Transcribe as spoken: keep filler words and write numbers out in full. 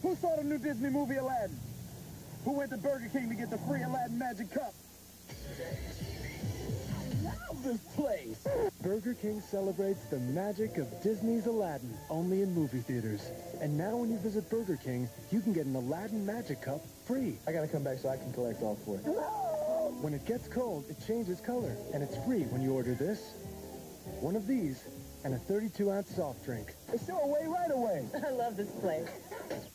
Who saw the new Disney movie Aladdin? Who went to Burger King to get the free Aladdin Magic Cup? I love this place. Burger King celebrates the magic of Disney's Aladdin, only in movie theaters. And now when you visit Burger King, you can get an Aladdin Magic Cup free. I gotta come back so I can collect all four. When it gets cold, it changes color, and it's free when you order this, one of these, and a thirty-two ounce soft drink. It's your way right away. I love this place.